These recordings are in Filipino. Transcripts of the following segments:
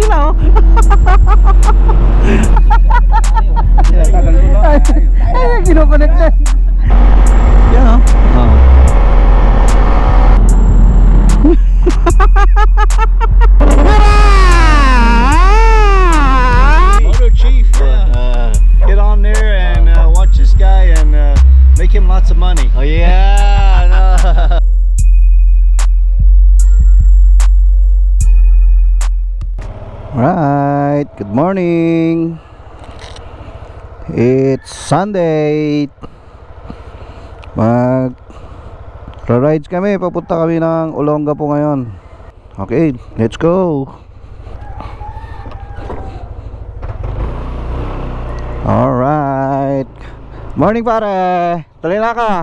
sila oh. Ay, kinokonect na. Yan oh. Moto Chief, get on there and watch this guy and make him lots of money. Oh yeah, no. Right, good morning. It's Sunday. Rides kami, papunta kami ng Olonga po ngayon. Okay, let's go. Alright. Morning pare. Tuloy na ka.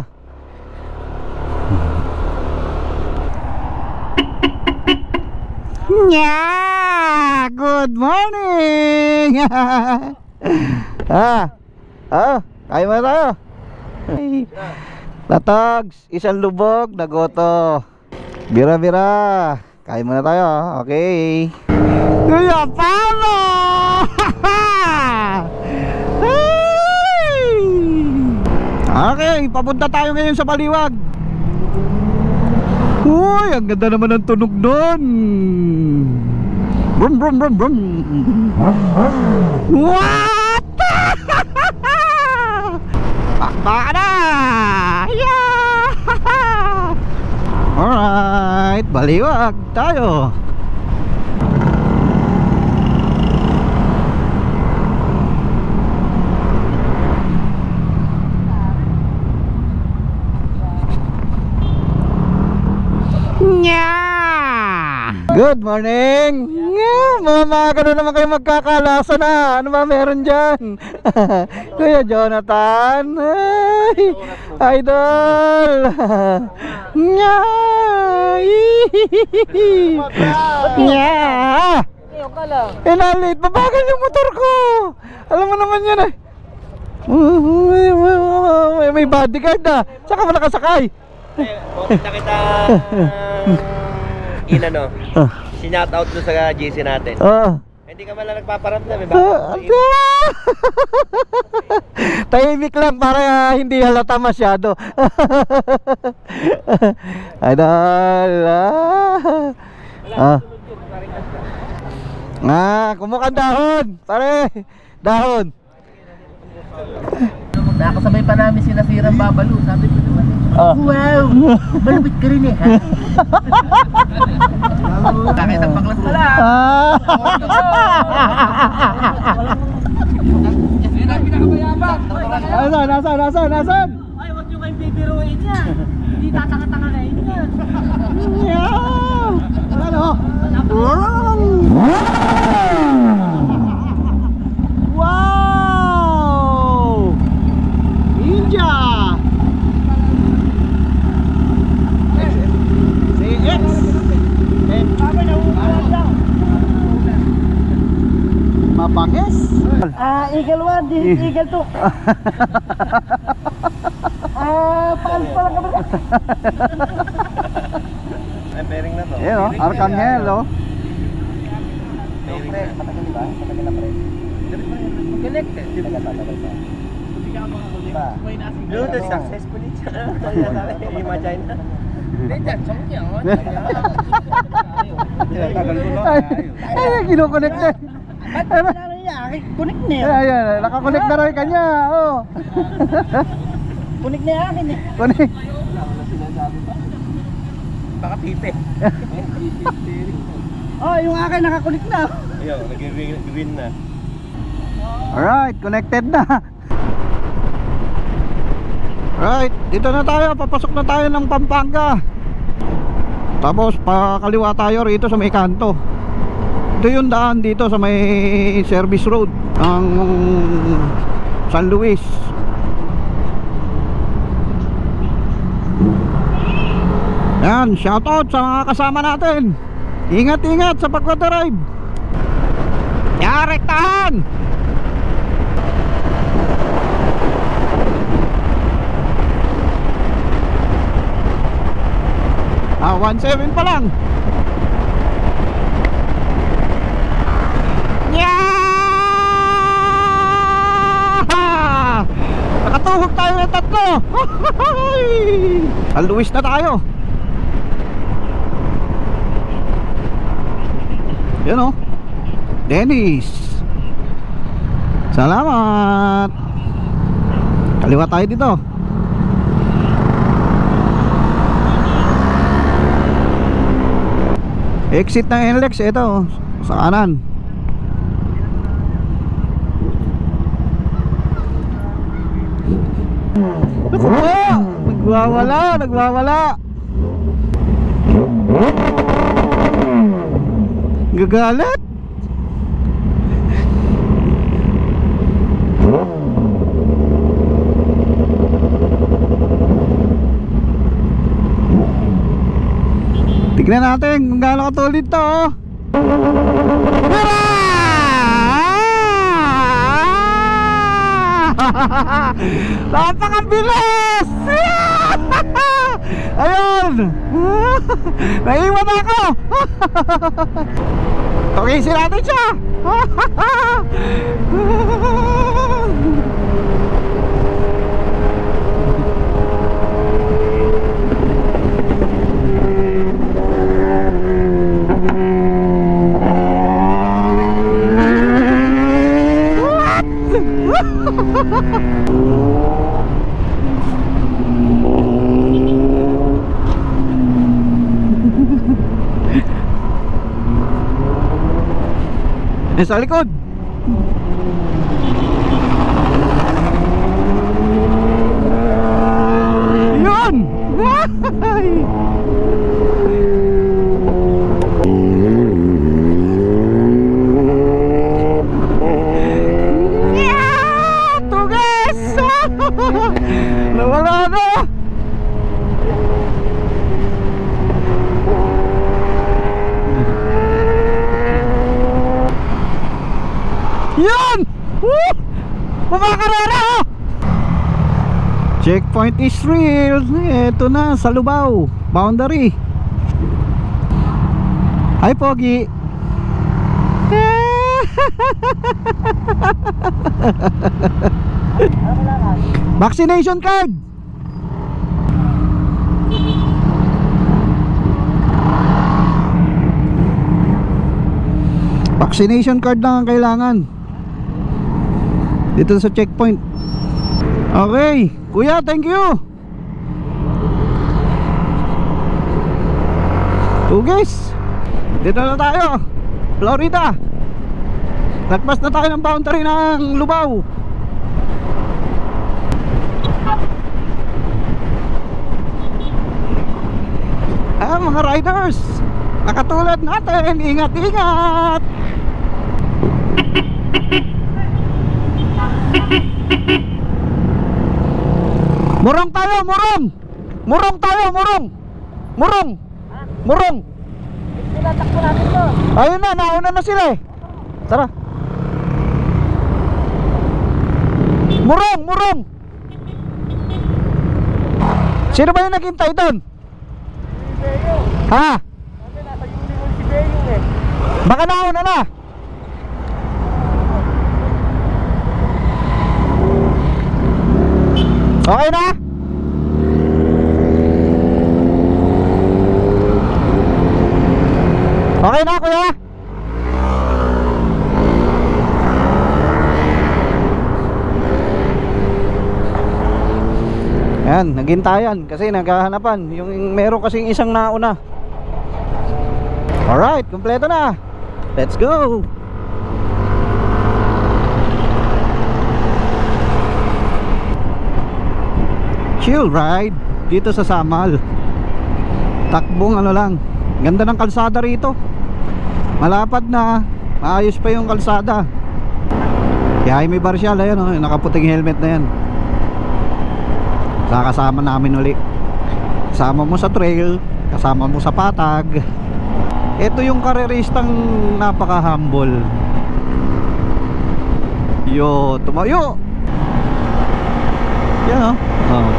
Yeah, good morning. Kaya mo tayo. Natogs, isang lubog, nagoto. Bira-bira. Kaya muna tayo, okay. Kuya Paolo! Okay, papunta tayo ngayon sa Baliwag. Uy, ang ganda naman ng tunog doon. Brum brum brum brum. What? Baka na! Yeah! Alright, Baliwag tayo. Good morning. Mga gano'n naman kayo magkakalasa na. Ano ba meron dyan? Kuya Jonathan. Ay, idol. Inalit, babagal yung motor ko. Alam mo naman yan eh. May bodyguard na. Saka mo nakasakay. Kita inano, sinat out doon sa GC natin. Hindi ka man lang nagpaparamdam, tahimik lang para hindi halata masyado. Kumukan dahon, pare. Dahon. Nakasabay pa namin si Nasirang Babalu. Sabi ko naman, wow, malupit ka rin eh, ha? Kahit ang paklas pala. Nasaan? Ay, huwag nyo kayong bibiruin niya. Hindi tatanga-tanga kayo niya. Ano? Wow! Ninja! CX! Mabangis? Eagle 1, this is Eagle 2. Paalis pa lang kami. Ay, bearing na to. Ayan o, Arcangel o. Bearing na. Matagal ba? Matagal na pre. Connect eh. Doon successfully siya. Imagine na. Ay, kinokonect na. Connect na yun. Ayan, nakakonect na rin kanya. Connect na akin eh. Connect. Baka pipe. Yung akin nakakonect na. Ayun, nag-green na. Alright, connected na. Right, dito na tayo. Papasok na tayo ng Pampanga. Tapos pakaliwa tayo rito sa may kanto. Ito yung daan dito sa may service road ng San Luis. Yan, shoutout sa mga kasama natin. Ingat-ingat sa pagdadrive. Yarektahan! 1.7 pa lang. Nakatuhog tayo ng tatlo. San Luis na tayo. Yan o, Dennis. Salamat. Kaliwa tayo dito. Exit ng NLEX. Ito sa kanan. Nagwawala. Gagalit. Tignan natin kung gaano katulid to. Napakabilis! Ayun! Naiwan ako! Tugisin natin siya! Sa likod. Yun. Tugas. Nawala na. Yun! Woo! Kumakarara oh! Checkpoint is real. Ito na sa Lubao boundary. Hi Pogi. Vaccination card. Vaccination card lang ang kailangan dito sa checkpoint. Okay, kuya, thank you. Tugis, dito na tayo, Florida. Lagpas na tayo ng boundary ng Lubao. Mga riders, nakatulad natin, ingat-ingat. Murong tayo, murong. Murong tayo, murong. Murong. Murong. Tinatakbo natin to. Ayun na, nauna na sila eh. Tara. Murong, murong. Sino ba yung naghintay doon? Ha? Nasa Union si Beyong eh. Baka nauna na. Okay na? Okay na kuya? Ayan, naghintayan kasi naghahanapan. Yung meron kasing isang nauna. Alright, kompleto na. Let's go. Chill ride dito sa Samal. Takbong ano lang. Ganda ng kalsada rito. Malapad na. Maayos pa yung kalsada. Kaya may Barcial, ayan oh, nakaputing helmet na yan. Kasama namin uli. Kasama mo sa trail, kasama mo sa patag. Ito yung kareristang napaka-humble. Yo, tumayo. Yan oh. Oh.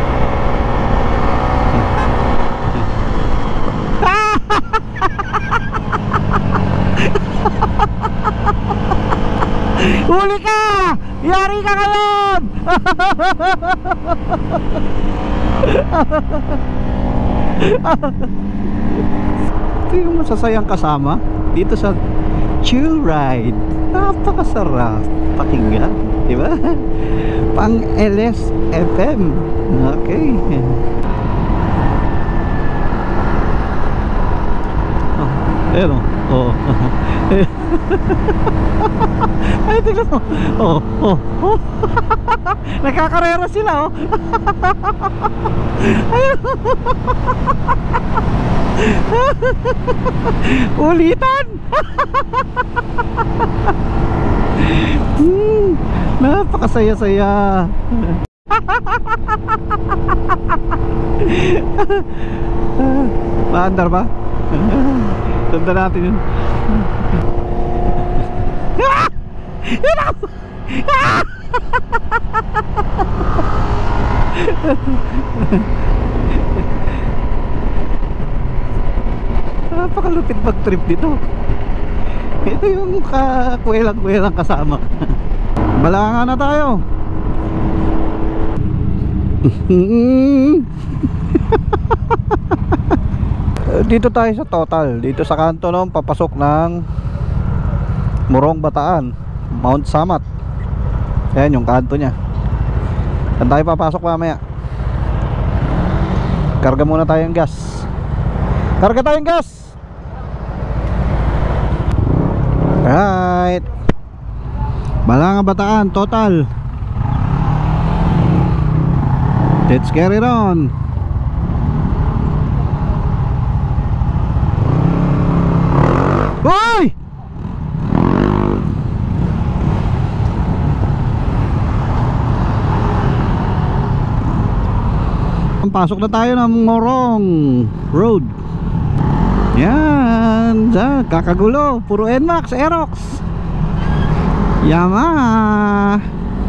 Huli ka! Yari ka ngayon! Ito yung masasayang kasama dito sa chill ride. Napakasarap pakinggan, di ba? Pang LSFM. Okay. Ayan o. Oh. Ay, tignan mo. Oh. Nakakarera sila oh. Ayun. Ulitan. Napakasaya-saya. Maandar ba? Tanda natin yun. Napakalupit mag-trip dito. Ito yung kuwelang-kuwelang kasama. Balangan na tayo. Dito tayo sa Total. Dito sa kanto nung papasok ng Morong Bataan, Mount Samat. Ayan yung kanto nya. Saan tayo papasok mamaya? Karga muna tayong gas. Karga tayong gas. Alright. Balangan Bataan, Total. Let's carry it on. Hoy! Pasok na tayo ng Morong Road. Yan, kakagulo. Puro NMAX, Aerox, Yamaha,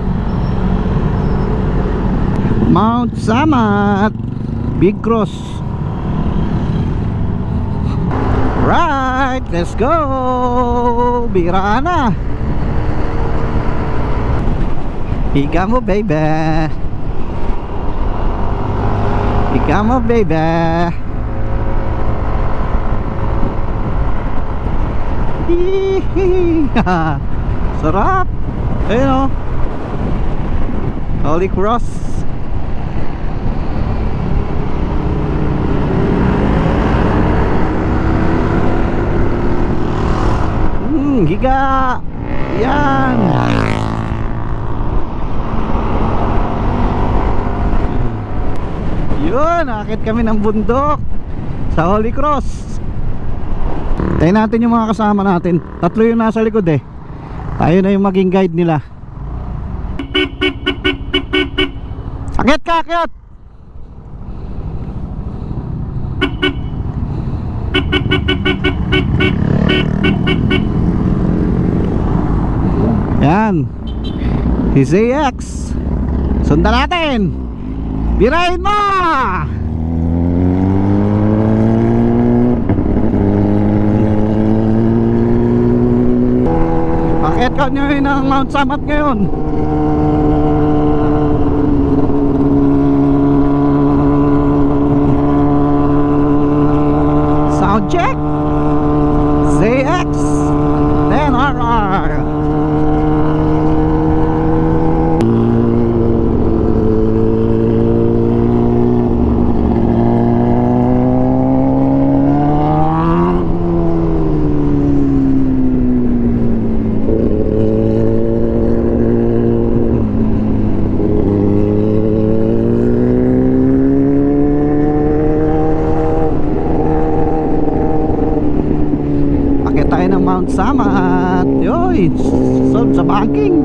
Mount Samat, Big Cross. Right, let's go. Biraan na. Higa mo baby. Higa mo baby. Sarap. Ayun o, Holy Cross. Higa. Yan. Yun, akit kami ng bundok sa Holy Cross. Tayo natin yung mga kasama natin. Tatlo yung nasa likod eh. Tayo na yung maging guide nila. Akit ka, akit. Yan, si ZX. Sundan natin. Birahin mo. Akit ka nyo yun ng Mount Samat ngayon. Sound check. ZX 10RR. Mount Samat. Yoy, solve sa banking.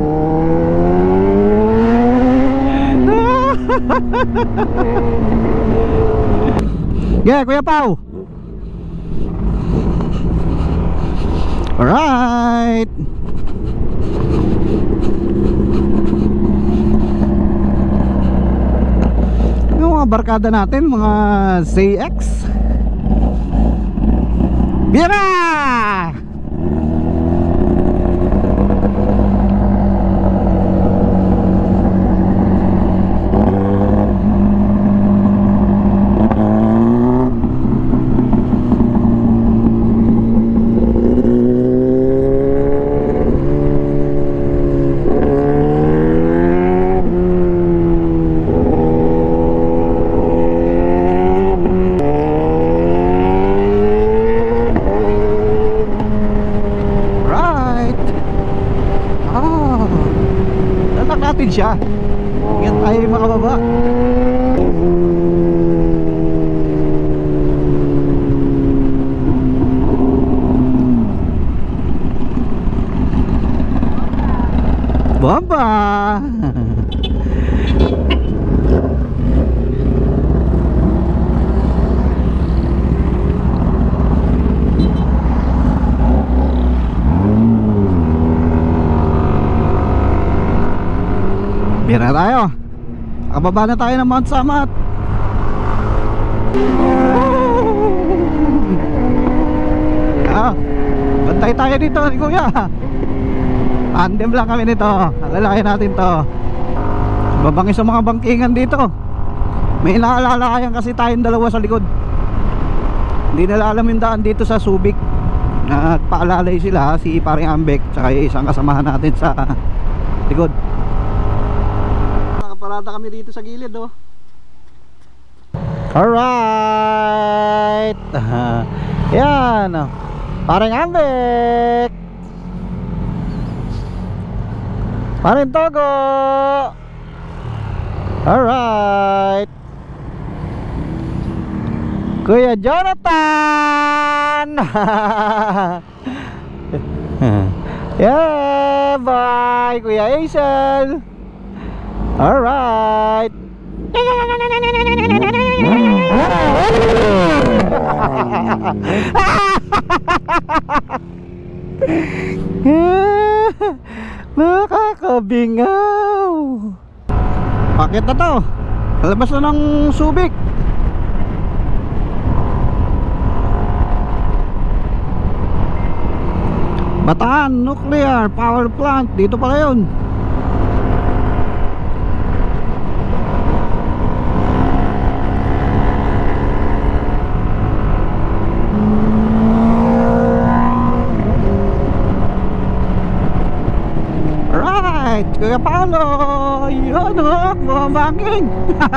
Yeah, Kuya Pao. Alright. Yung mga barkada natin, mga ZX. Bira! siya. Yan tayo makababa. Bomba! Bira tayo. Kababa na tayo ng Mount Samat. Bantay tayo dito ni Kuya. Tandem lang kami nito. Lalaki natin to. Babangis sa mga bangkingan dito. May naalala kasi tayong dalawa sa likod. Hindi nila alam yung daan dito sa Subic. Nagpaalalay sila, si Paring Ambek tsaka isang kasamahan natin sa likod. Nakaparada kami dito sa gilid, oh. Alright. Yan, oh. Paring Ambek, Paring Togo. Alright. Kuya Jonathan. Yeah, bye Kuya Hazel. Alright. Nakakabingaw. Bakit na to? Kalabas na ng Subic. Bataan Nuclear Power Plant. Dito pala yun. Alright, Kuya Paolo. Yun o, bumabangin.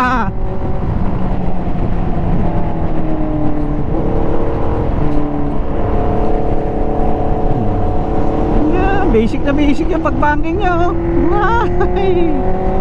Basic na basic yung pag-banking nyo. Ay.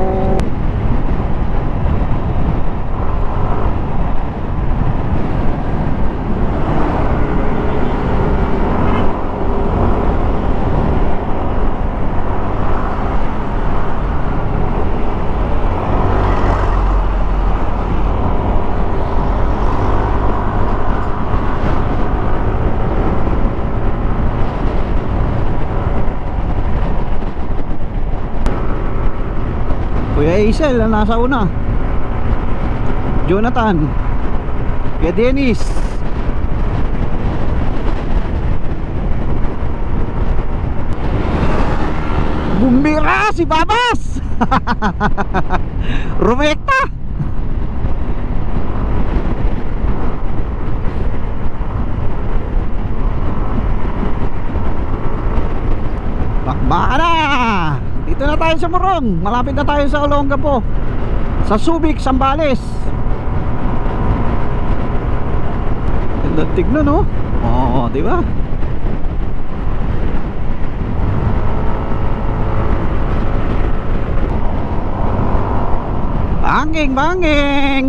Kuya Hazel na nasa una. Jonathan. Kuya Dennis. Bumbira si Babas. Rumekta. Bakbaka na. Dito na tayo sa Morong. Malapit na tayo sa Olongapo. Sa Subic, Sambales. Ganda tignan, no? Oo, di ba? Banging, banging.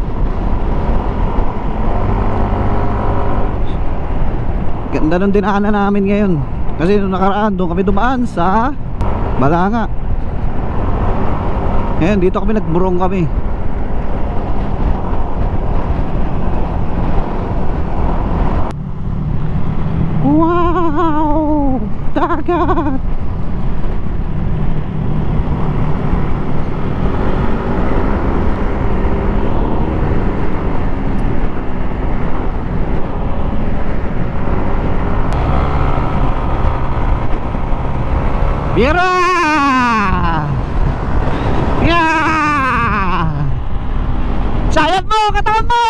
Ganda ng dinaanan namin ngayon. Kasi nung nakaraan, doon kami dumaan sa Balanga. Ngayon dito kami nagburong kami. Wow! Dagat! Bira! Yeah! Sayat mo! Katawan mo!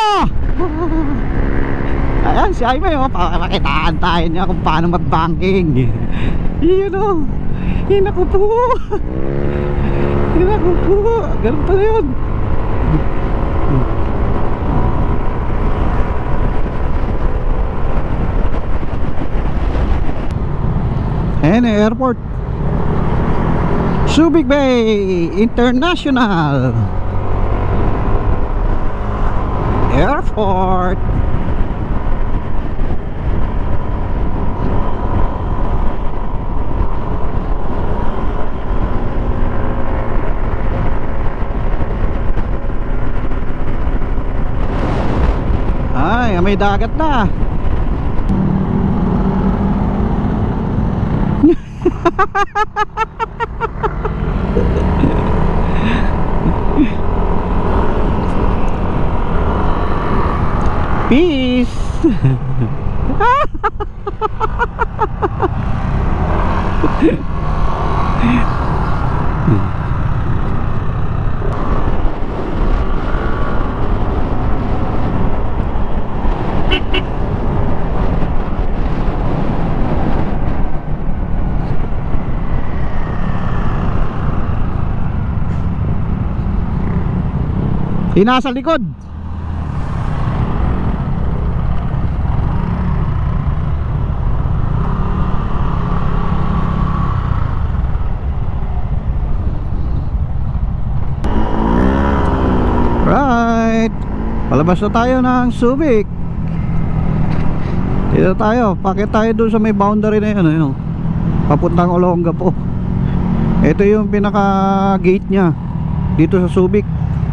Ayan si Jaime, oh, pakitaan tayo niya kung paano mag-banking. Yun, oh. Naku po. Naku po. Ganun pala yun. Ayan, airport. Subic Bay International Airport. Ay, may dagat na. Peace. Nasa likod. Right. Palabas na tayo ng Subic. Dito tayo. Pakit tayo doon sa may boundary na yun, ayun, papuntang Olongapo. Ito yung pinaka gate nya dito sa Subic.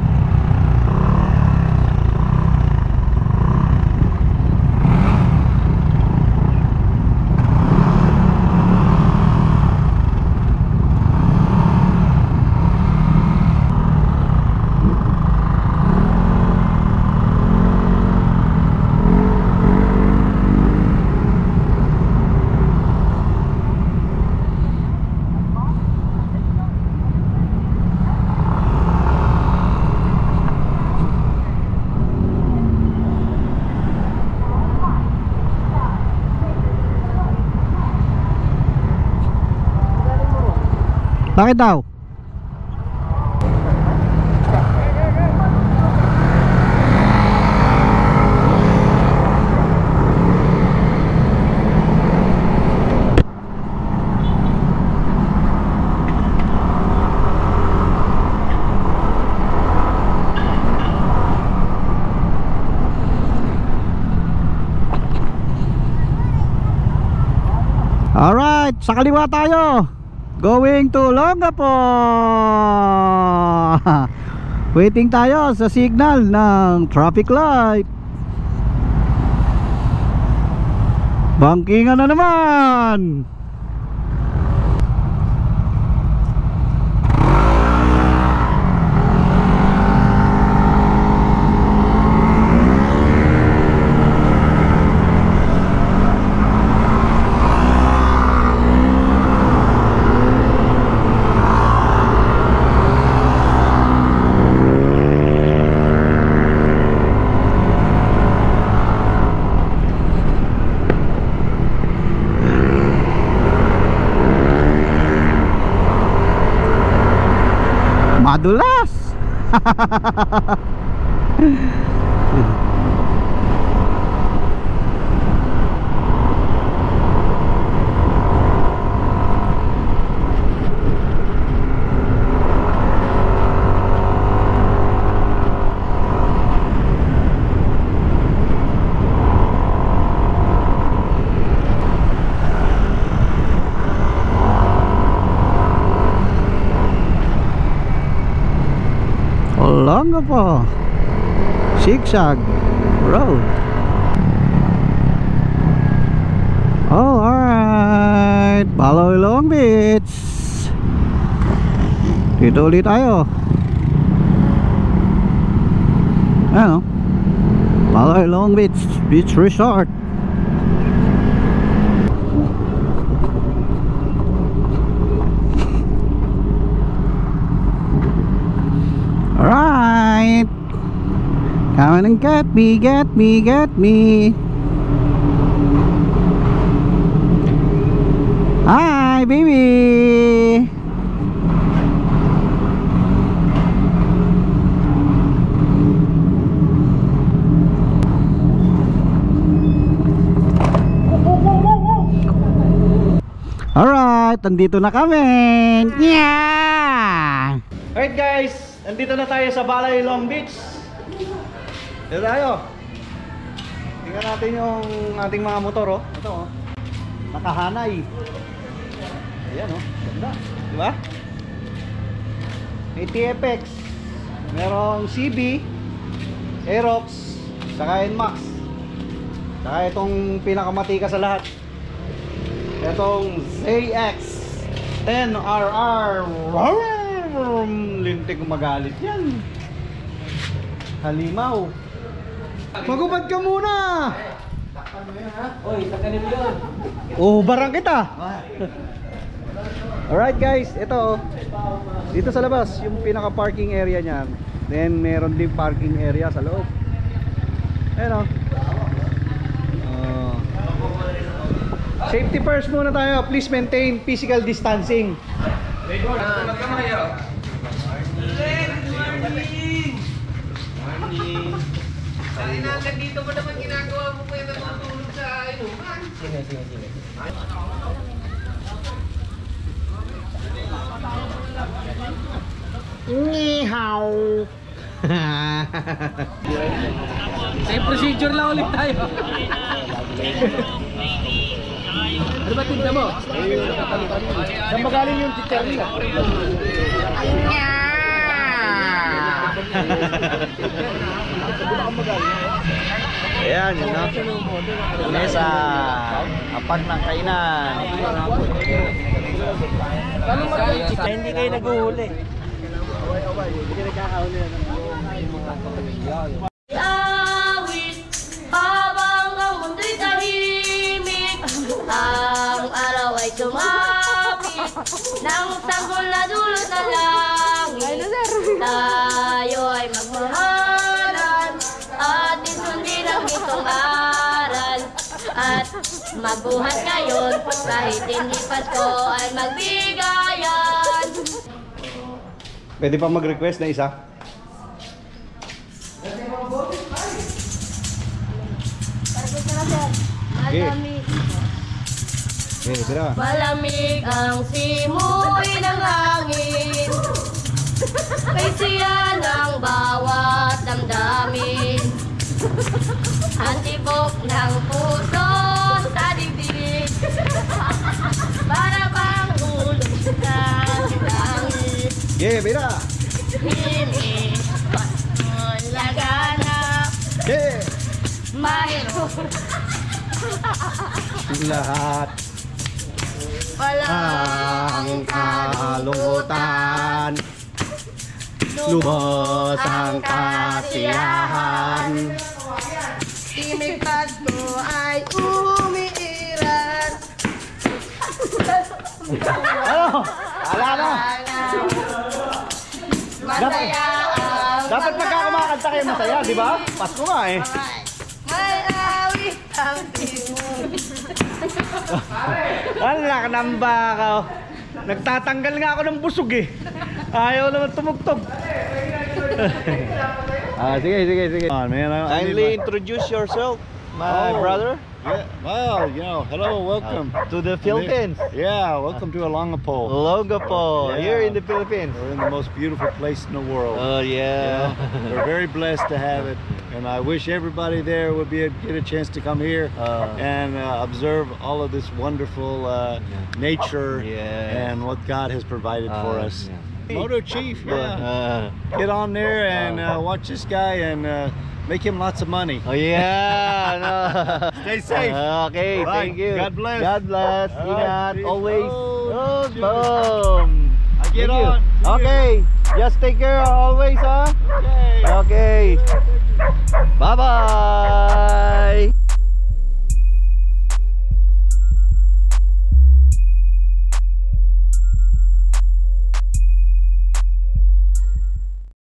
Bakit daw? Alright, sa kaliwa tayo. Going to Olongapo. Waiting tayo sa signal ng traffic light. Bangkingan na naman. Madulas. Olongapo Zigzag Road. Oh, alright. Baloy Long Beach. Dito ulit tayo. Ano? Baloy Long Beach Beach Resort. Alright. Come on and get me, get me, get me. Hi, baby. Alright, nandito na kami. Yeah. Alright guys, nandito na tayo sa Balay Long Beach. Dito tayo. Tingnan natin yung ating mga motor oh. Ito oh. Nakahanay. Ayan oh, ganda. Diba? May TFX. Merong CB, Aerox, saka NMAX. Saka itong pinakamatikas sa lahat, itong ZX 10RR. Lintik magalit yan. Halimaw. Magubad ka muna. Oy, takanin mo yun. Oh, barang kita. Alright guys, ito dito sa labas yung pinaka parking area niyan. Then meron din parking area sa loob. Ayan o. Safety first muna tayo. Please maintain physical distancing. Dito mo naman ginagawa mo pa yung natutulog sa inuman. Sige. Ni hao. Same procedure lang ulit tayo. Ano ba tinta mo? Saan magaling yung teacher nila? Ayan, yun na. Mesa. Apag ng kainan. Hindi kayo naguhuli. Awit habang ang mundo'y tahimik, ang araw ay sumapit ng sanggol na dulot ng langit. Tayo ay magmahalan at isundin ang itong aral, at magbuhat ngayon kahit hindi Pasko ay magbigayan. Pwede pa mag-request na isa? Malamig. Okay, tira. Malamig ang simoy ng hangin, kay siya ng bawat damdamin. Ang tibok ng puso sa dibdib, para bang ulog sa langit. Okay, tira. Linis, laganap, Okay. mayroon Lahat walang kalungkutan, lubos ang kasiyahan. Timig Pasko ay umiiral. Ano? Ala na. Masaya ang Dapat pagka kumakanta kayo masaya, di ba? Pasko nga eh. may awit ang timog. Wala ka nang baka. Nagtatanggal nga ako ng busog eh. Ayaw naman tumugtog. Sige. Kindly introduce yourself, my brother. Yeah. Well, you know, hello, welcome To the Philippines. Yeah, welcome to Olongapo. Olongapo, Yeah. here in the Philippines. We're in the most beautiful place in the world. Oh yeah. We're very blessed to have it, and I wish everybody there would get a chance to come here and observe all of this wonderful nature and what God has provided for us. Moto Chief, yeah. Get on there and watch this guy and make him lots of money. Oh yeah. No. Stay safe. Okay, Bye. thank you. God bless. God bless. Ingat Peace. always. Oh, Boom. I get Thank you. on. See you. Okay. Just take care always, huh? Okay. Okay. Bye-bye.